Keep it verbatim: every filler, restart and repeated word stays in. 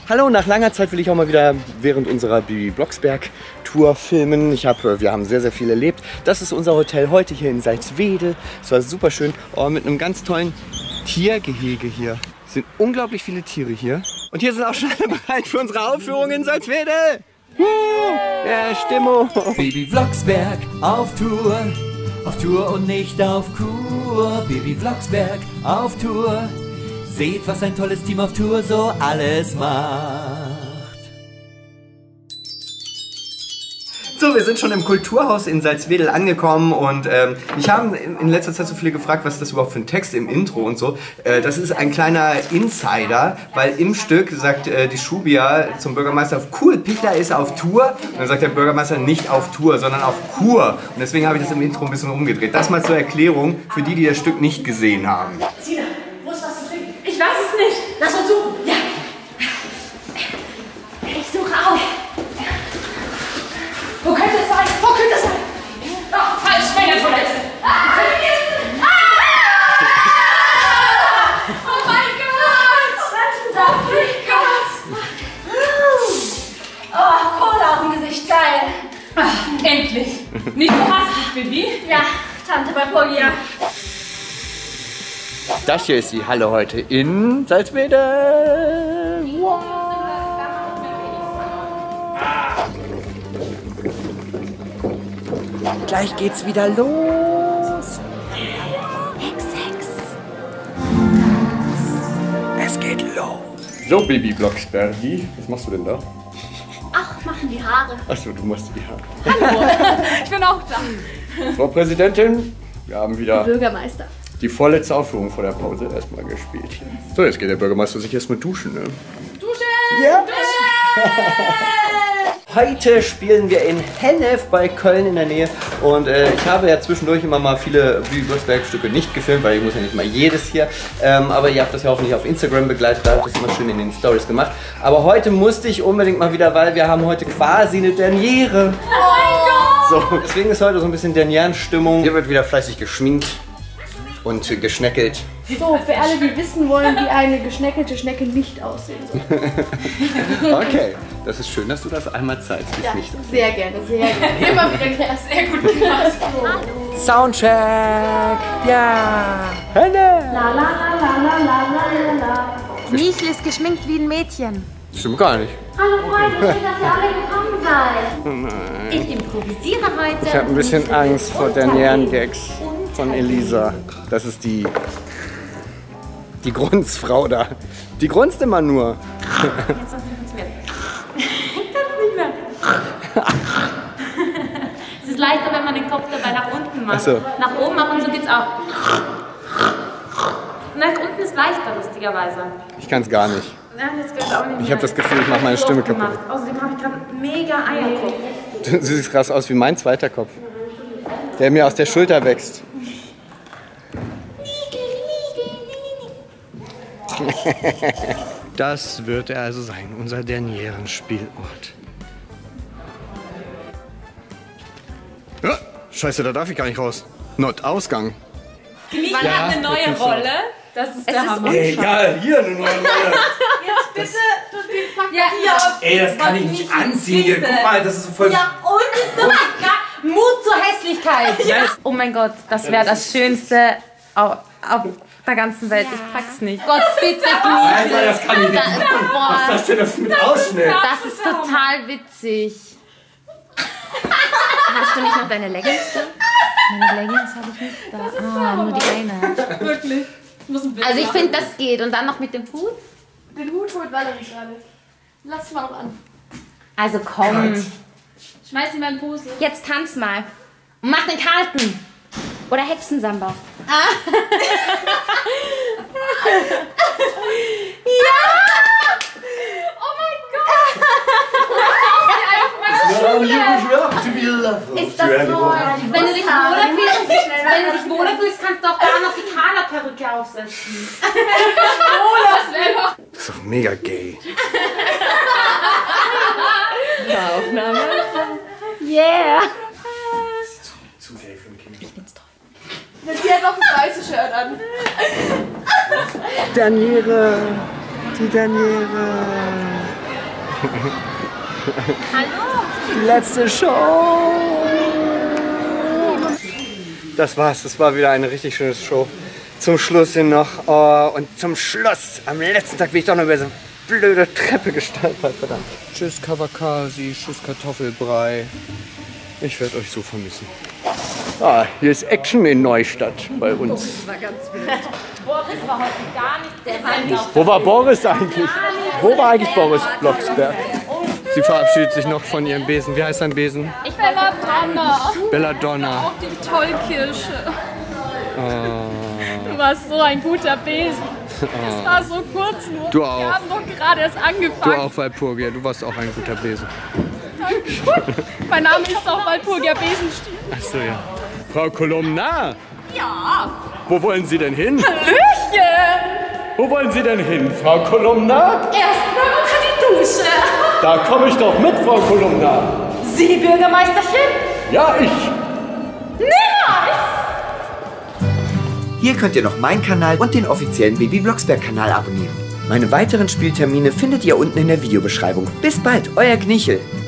Hallo, nach langer Zeit will ich auch mal wieder während unserer Bibi Blocksberg Tour filmen. Ich hab, wir haben sehr, sehr viel erlebt. Das ist unser Hotel heute hier in Salzwedel. Es war super schön. Oh, mit einem ganz tollen Tiergehege hier. Es sind unglaublich viele Tiere hier. Und hier sind auch schon alle bereit für unsere Aufführung in Salzwedel. Ja, Stimmung. Bibi Blocksberg auf Tour. Auf Tour und nicht auf Kur. Bibi Blocksberg auf Tour. Seht, was ein tolles Team auf Tour so alles macht. So, wir sind schon im Kulturhaus in Salzwedel angekommen und ähm, mich haben in letzter Zeit so viele gefragt, was ist das überhaupt für ein Text im Intro und so. Äh, das ist ein kleiner Insider, weil im Stück sagt äh, die Schubia zum Bürgermeister, cool, Pichler ist auf Tour. Und dann sagt der Bürgermeister nicht auf Tour, sondern auf Kur. Und deswegen habe ich das im Intro ein bisschen umgedreht. Das mal zur Erklärung für die, die das Stück nicht gesehen haben. Sina, wo ist was zu trinken? Ich weiß es nicht. Lass uns suchen. Ja. Ich suche auch. Wo könnte es sein? Wo könnte es sein? Oh, falsch, meine Toilette. Ah! Oh mein Gott! Oh mein Gott! Oh, Cola auf dem Gesicht, geil. Ach, endlich. Nicht so hastig, Bibi? Ja, Tante Bapogia. Das hier ist die Halle heute in Salzwedel. Wow. Gleich geht's wieder los. Hex, Hex. Es geht los. So, Bibi Blocksbergi, was machst du denn da? Ach, machen die Haare. Achso, du machst die Haare. Hallo, ich bin auch da. Frau Präsidentin, wir haben wieder Bürgermeister. die vorletzte Aufführung vor der Pause erstmal gespielt. So, jetzt geht der Bürgermeister sich erstmal duschen, ne? Duschen! Ja! Duschen! Heute spielen wir in Hennef bei Köln in der Nähe und äh, ich habe ja zwischendurch immer mal viele Bibi Blocksberg Stücke nicht gefilmt, weil ich muss ja nicht mal jedes hier, ähm, aber ihr habt das ja hoffentlich auf Instagram begleitet, da habt ihr das immer schön in den Stories gemacht. Aber heute musste ich unbedingt mal wieder, weil wir haben heute quasi eine Derniere. Oh mein Gott! So, deswegen ist heute so ein bisschen Dernierenstimmung. Hier wird wieder fleißig geschminkt und geschneckelt. So, für alle, die wissen wollen, wie eine geschneckelte Schnecke nicht aussehen soll. Okay, das ist schön, dass du das einmal zeigst. Ja, nicht sehr gerne, sehr gerne. Immer wieder gerne. Sehr gut gemacht. Soundcheck! Ja! Henne! La la la la la la la la. Michel ist geschminkt wie ein Mädchen. Stimmt gar nicht. Hallo Freunde, schön, dass ihr alle gekommen seid. Ich improvisiere heute. Ich habe ein bisschen Angst vor Dernieren-Gags von Elisa. Das ist die... die Grunzfrau da. Die grunzt immer nur. Jetzt noch nicht mehr. Ich kann es nicht mehr. Es ist leichter, wenn man den Kopf dabei nach unten macht. Ach so. Nach oben machen, so geht's auch. Nach unten ist leichter, lustigerweise. Ich kann es gar nicht. Nein, das geht auch nicht. Ich habe das Gefühl, ich mache meine Stimme kaputt. Außerdem habe ich gerade mega Eierkopf. Du siehst krass aus wie mein zweiter Kopf. Der mir aus der Schulter wächst. Das wird er also sein, unser Dernieren-Spielort. Ja, scheiße, da darf ich gar nicht raus. Not Ausgang. Man ja, hat eine neue Rolle. Das ist der Hammer. Egal, hier eine neue Rolle. Jetzt bitte, du den Fuck ja, ja. Ey, das kann ich nicht anziehen. Hier, guck mal, das ist so voll... Ja, und ist so Mut zur Hässlichkeit. Ja. Oh mein Gott, das wäre das Schönste auf, auf der ganzen Welt. Ich pack's nicht. Gott, bitte, Alter, das kann ich nicht machen. Was ist das denn das mit Ausschnitt? Das ist total witzig. Hast du nicht noch deine Leggings da? Meine Leggings habe ich nicht da. Ah, nur die eine. Wirklich. Also ich finde, das geht. Und dann noch mit dem Hut? Den Hut holt Valerie gerade. Lass mal noch an. Also komm. Schmeiß ihn mal in die Pose. Jetzt tanz mal. Und mach den Karten. Oder Hexensamba. Ah. Ja! Oh mein Gott! Ist das toll? Wenn du dich wohler fühlst, wenn du dich wohler fühlst, kannst du auch da noch die Kana-Perücke aufsetzen. Das ist doch mega gay. Aufnahme. Yeah. Zu gay für ein Kind. Ich find's toll. Sie hat noch das weiße Shirt an. Derniere. Die Derniere. Hallo. Die letzte Show. Das war's, das war wieder eine richtig schöne Show. Zum Schluss hin noch. Oh, und zum Schluss, am letzten Tag bin ich doch noch über so eine blöde Treppe gestolpert, verdammt. Tschüss Kawakasi, tschüss Kartoffelbrei. Ich werde euch so vermissen. Ah, hier ist Action in Neustadt bei uns. Das war ganz wild. Boris war heute gar nicht, der war nicht. Wo war Boris eigentlich? Wo war eigentlich Boris Blocksberg? Sie verabschiedet sich noch von ihrem Besen. Wie heißt dein Besen? Ich bin Belladonna. Belladonna. Auch die Tollkirsche. Oh. Du warst so ein guter Besen. Es war so kurz nur. Du auch. Wir haben doch gerade erst Du angefangen. auch, Walpurgia. Du warst auch ein guter Besen. Mein Name ist auch Walpurgia Besenstiel. Ach so, ja. Frau Kolumna! Ja. Wo wollen Sie denn hin? Hallöchen. Wo wollen Sie denn hin, Frau Kolumna? Erstmal unter die Dusche. Da komme ich doch mit, Frau Kolumna. Sie, Bürgermeisterchen? Ja, ich. Niemals. Hier könnt ihr noch meinen Kanal und den offiziellen Baby Blocksberg-Kanal abonnieren. Meine weiteren Spieltermine findet ihr unten in der Videobeschreibung. Bis bald, euer Knichel.